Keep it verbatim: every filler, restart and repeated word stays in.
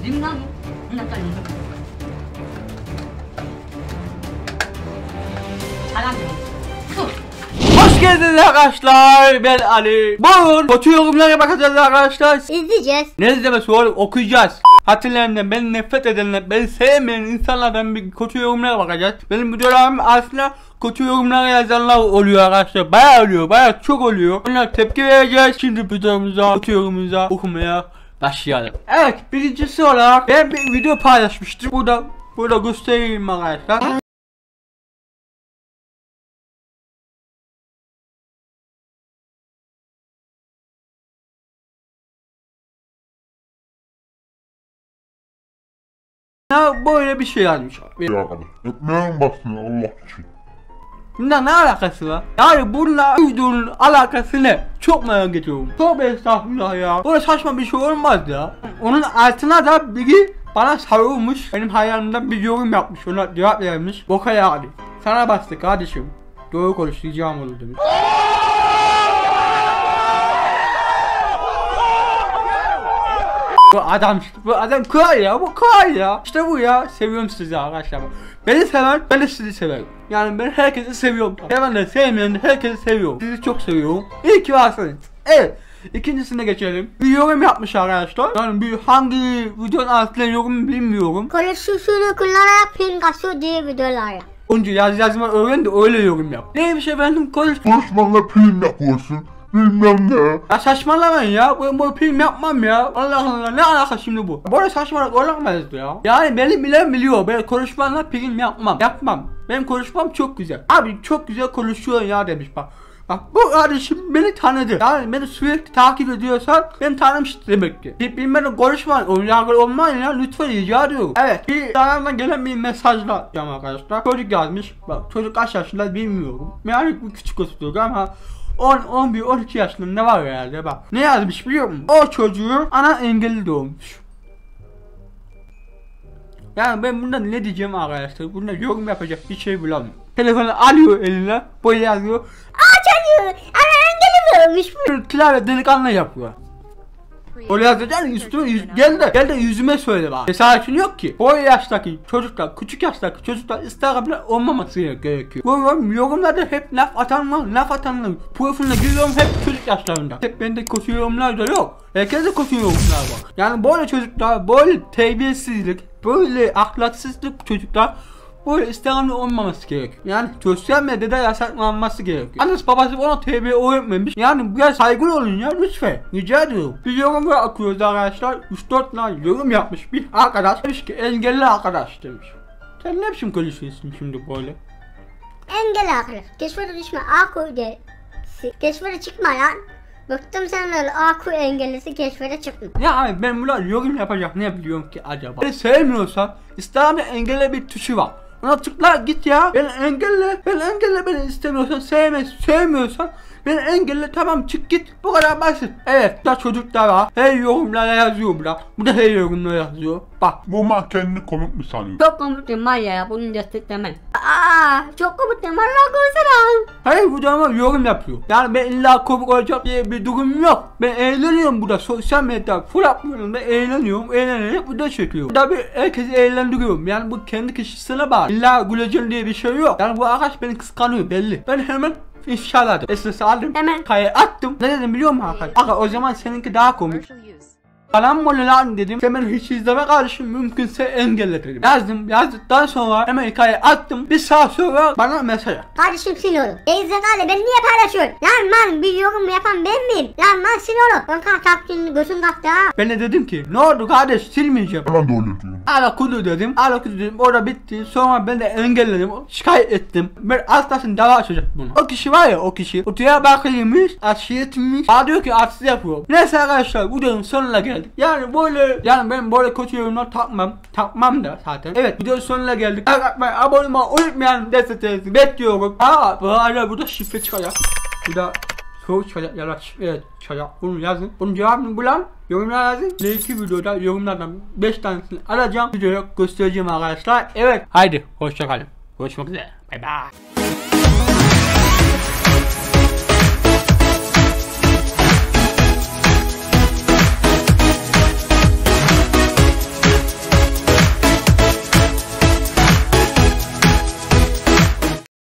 Dinlen. Dinlen. Hoş geldiniz arkadaşlar, ben Ali. Bugün kötü yorumlara bakacağız arkadaşlar. İzleyeceğiz. Ne izlemesi oğlum, okuyacağız. Hatırlayanlar, beni nefret edenler, beni sevmeyen insanlardan bir kötü yorumlara bakacağız. Benim videolarım aslında kötü yorumlara yazanlar oluyor arkadaşlar. Bayağı oluyor, bayağı çok oluyor. Bunlara tepki vereceğiz. Şimdi videomuza, kötü yorumumuza okumaya başlayalım. Evet, birincisi olarak ben bir video paylaşmıştım. Burada, burada göstereyim arkadaşlar. Ya böyle bir şey yazmış abi. Ekmeğin basını Allah için. Bundan ne alakası var? Yani bununla videonun alakası ne? Çok merak ediyorum. Çok estağfurullah ya. Böyle saçma bir şey olmaz ya. Onun altına da biri bana sarılmış. Benim hayalimden bir yorum yapmış. Ona cevap vermiş. Boka yani. Sana bastı kardeşim. Doğru konuş, ricam olur demiş. Bu adam işte, bu adam kral ya, bu kral ya. İşte bu ya, seviyorum sizi arkadaşlar. Beni seven, ben de sizi severim. Yani ben herkesi seviyorum. Seven de sevmeyen de herkesi seviyorum. Sizi çok seviyorum. İyi ki varsınız. Evet. İkincisine geçelim. Bir yorum yapmış arkadaşlar. Yani bir hangi videonun altına yorum bilmiyorum. Konuşuşunu kullanarak ping kasıyor diye videolar. Önce yaz yazma öğren de öyle yorum yap. Neymiş efendim, konuş. Konuşmanla film yapıyorsun. Bilmem ne. Ya saçmalamayın ya, ben bu film yapmam ya. Allah Allah, ne alaka şimdi bu? Böyle saçmalık olamaz ya. Yani beni bilen biliyor, ben konuşmamla film yapmam. Yapmam. Benim konuşmam çok güzel. Abi çok güzel konuşuyor ya demiş bak. Bak bu kardeşim beni tanıdı. Yani beni sürekli takip ediyorsan ben tanımıştım demek ki. Bilmeden konuşmayın, oyuncaklı olmayın ya, lütfen rica ediyorum. Evet, bir taraftan gelen bir mesajla yapacağım arkadaşlar. Çocuk yazmış, bak çocuk kaç yaşında bilmiyorum. Yani bu küçük gösteriyor ama on, on bir, on iki yaşlarında var herhalde bak. Ne yazmış biliyor musun? O çocuğun ana engelli doğmuş. Yani ben bundan ne diyeceğim arkadaşlar? Bunda yorum yapacak bir şey bulamıyorum. Telefonu alıyor eline, böyle yazıyor. Aa çocuğu, ana engelli mi olmuş? Klavye delikanlı yapıyor. Öyle yazacaksın, üstüme yüz, gel de gel de yüzüme söyle bak. Cesaretin yok ki. O yaştaki çocuklar, küçük yaştaki çocuklar Instagram'da olmaması gerekiyor. Bu yorumlarda hep laf atanlar, laf atanlar. Profiline giriyorum hep çocuk yaşlarında. Hep bende kötü yorumlar da yok. Herkese kötü yorumlar var. Yani böyle çocuklar, böyle terbiyesizlik, böyle ahlaksızlık çocuklar böyle Instagram'da olmaması gerekiyor. Yani sosyal medyada yasaklanması gerekiyor. Annesi babası ona terbiye öğretmemiş. Yani biraz saygılı olun ya lütfen. Rica ediyorum. Bir yorum akıyoruz arkadaşlar. üç dört tane yorum yapmış bir arkadaş. Demiş ki engelli arkadaş demiş. Sen ne biçim konuşuyorsun şimdi böyle? Engelli arkadaş. Keşfete düşme A koydu. Keşfete çıkma lan. Bıktım sen öyle A koy engellisi keşfete çıkma. Ya abi ben bunlar yorum yapacak ne biliyorum ki acaba? Beni sevmiyorsan İslam'da engelle bir tuşu var. Ona tıkla git ya. Ben engelle, ben engelle, beni istemiyorsan, sevme, sevmiyorsan beni engelle, tamam çık git. Bu kadar basit. Evet, da çocuklar var. Her yorumlara yazıyor burada. Bu da her yorumlara yazıyor. Bak. Bu ma kendini komik mi sanıyor? Çok komik değil var ya, bunu desteklemem. Aa, çok komik değil, Allah korusun. Hayır, bu da yorum yapıyor. Yani ben illa komik olacak diye bir durum yok. Ben eğleniyorum burada, sosyal medyada full yapmıyorum, ben eğleniyorum, eğlenerek bu da çekiyorum. Burada bir herkesi eğlendiriyorum. Yani bu kendi kişisine bağlı. İlla güleceğim diye bir şey yok. Yani bu arkadaş beni kıskanıyor belli. Ben hemen ifşaladım. Esnası aldım. Hemen kaya attım. Ne dedim biliyor musun arkadaş? Aga o zaman seninki daha komik. Falan mı lan dedim. Hemen hiç izleme kardeşim, mümkünse engelle dedim. Yazdım, yazdıktan sonra hemen hikaye attım. Bir saat sonra bana mesaj attı. kardeşim sil oğlum. Gerizekalı beni niye paylaşıyorsun? Lan lan bir yorum yapan ben miyim? Lan lan sil oğlum. Onkan kalktın gözün kalktı ha. Ben de dedim ki ne oldu kardeş, silmeyeceğim. Ben de öyle diyorum. Ala kudu dedim. Ala kudu dedim. Orada bitti. Sonra ben de engelledim. Şikayet ettim. Ben aslasın dava açacak bunu. O kişi var ya, o kişi. O Diyarbakır'ıymış. Aşiretmiş. Bana diyor ki artist yapıyor. Neyse arkadaşlar, bu videonun sonuna geldik. Yani böyle, yani ben böyle kötü yorumlar takmam. Takmam da zaten. Evet, videonun sonuna geldik. Arkadaşlar abone olmayı unutmayın. Desteklerinizi bekliyorum. Aa, bu arada burada şifre çıkacak. Bu da soru çıkacak ya da evet çıkacak. Bunu yazın. Bunun cevabını bulan yorumlara yazın. İki videoda yorumlardan beş tanesini alacağım. Videoya göstereceğim arkadaşlar. Evet. Haydi hoşça kalın. Görüşmek üzere. Bye bye.